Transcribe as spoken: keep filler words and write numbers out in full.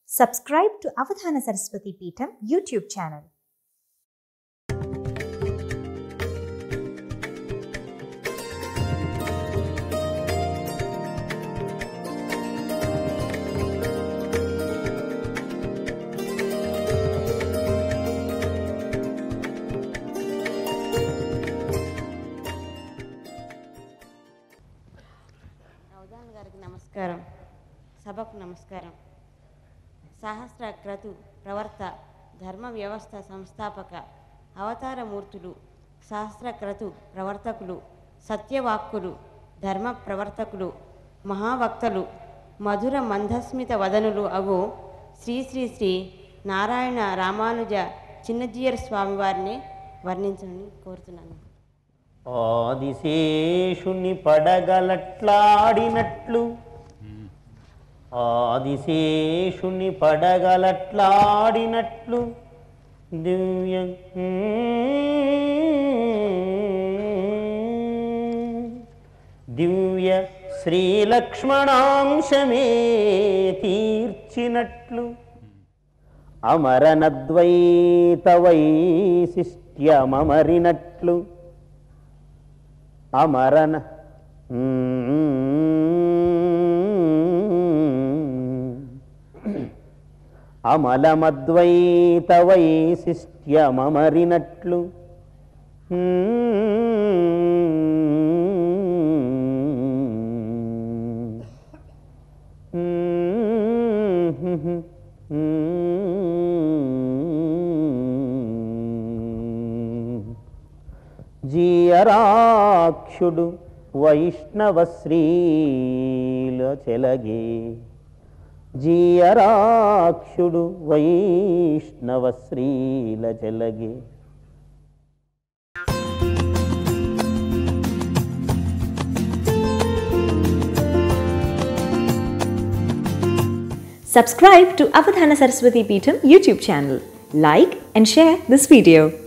Subscribe to Avadhani Saraswati Peetham YouTube channel. Avadhani గారికి నమస్కారం. సభకు నమస్కారం. సహస్ర క్రతు ప్రవర్త ధర్మ వ్యవస్థ సంస్థాపక అవతారమూర్తులు, సహస్ర క్రతు ప్రవర్తకులు, సత్యవాక్కులు, ధర్మ ప్రవర్తకులు, మహావక్తలు, మధుర మందస్మిత వదనులు అగు శ్రీ శ్రీ శ్రీ నారాయణ రామానుజ చిన్నజీయర్ స్వామి వారిని వర్ణించమని కోరుతున్నాను. ఆదిశేషుని పడగలట్లాడినట్లు ఆదిశేషుని పడగలట్లాడినట్లు దివ్య దివ్య శ్రీలక్ష్మణాంశమే తీర్చినట్లు అమరనద్వైత వైశిష్ట్యమరినట్లు అమరన అమలమద్వైత వైశిష్ట్యమరినట్లు జీయరాక్షుడు వైష్ణవశ్రీల చెలగే జీయరాక్షుడు వైష్ణవశ్రీల చెలగే. Subscribe to Avadhani Saraswati Peetham YouTube channel. Like and share this video.